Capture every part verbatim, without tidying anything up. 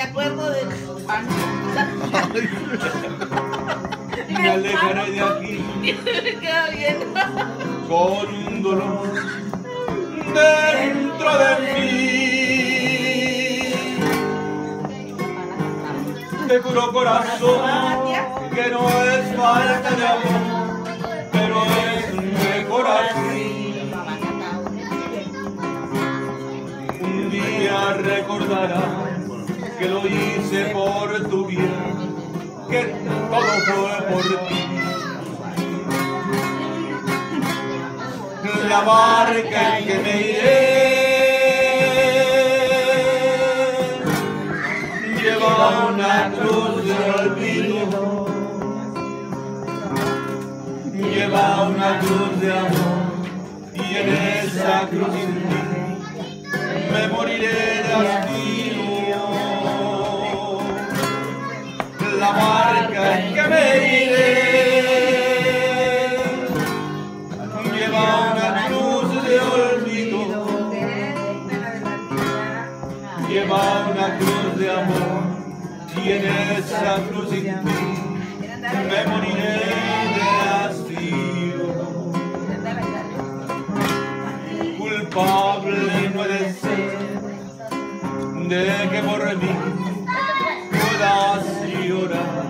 acuerdo de pan. Me alejaré de aquí. Me queda bien. Con un dolor dentro de mí. De puro corazón, que no es falta de amor, pero es de corazón. Un día recordarás que lo hice por tu bien, que todo fue por ti. La barca en que me iré lleva una cruz de olvido, lleva una cruz de amor, y en esa cruz sin ti me moriré de hastío. La barca en que me iré lleva una cruz de olvido, lleva una cruz de amor, y en esa cruz sin ti me moriré de hastío. Culpable no he de ser de que por mí puedas llorar.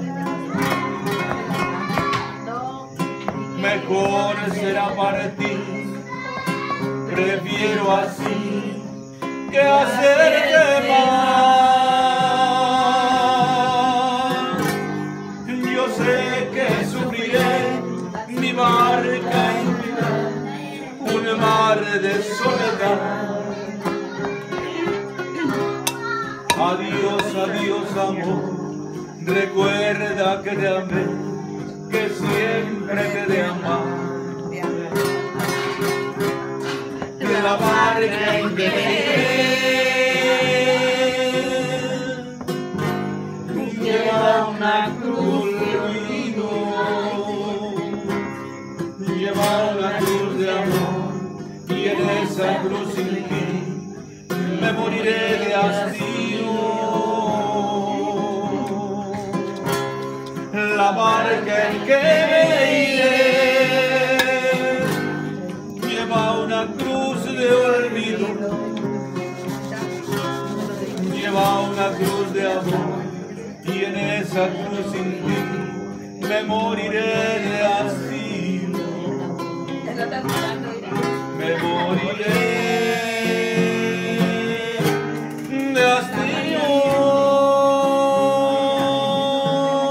Mejor será partir, prefiero así que hacerte mal. Yo sé que sufriré mi barca infinita, un mar de soledad. Adiós, adiós amor, recuerda que te amé, que siempre te de amar. La barca en que me iré lleva una cruz de olvido, lleva una cruz de amor, y en esa cruz sin ti me moriré de hastío. La barca en que me iré lleva una cruz de olvido, lleva una cruz de amor, y en esa cruz sin ti me moriré de hastío. Me moriré de hastío.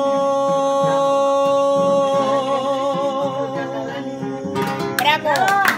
¡Bravo!